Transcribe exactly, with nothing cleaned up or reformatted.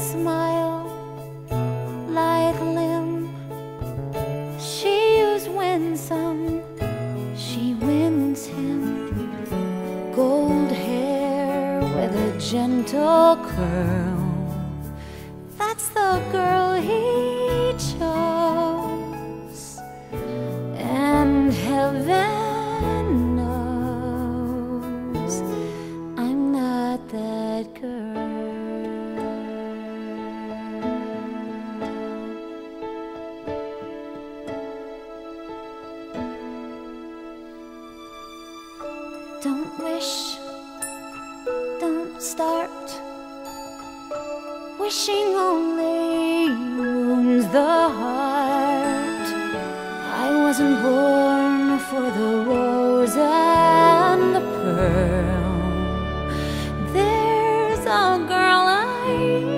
smile like limb. She used winsome, she wins him. Gold hair with a gentle curl, that's the girl he chose. And heaven knows I'm not that girl. Don't wish, don't start. Wishing only wounds the heart. I wasn't born for the rose and the pearl. There's a girl I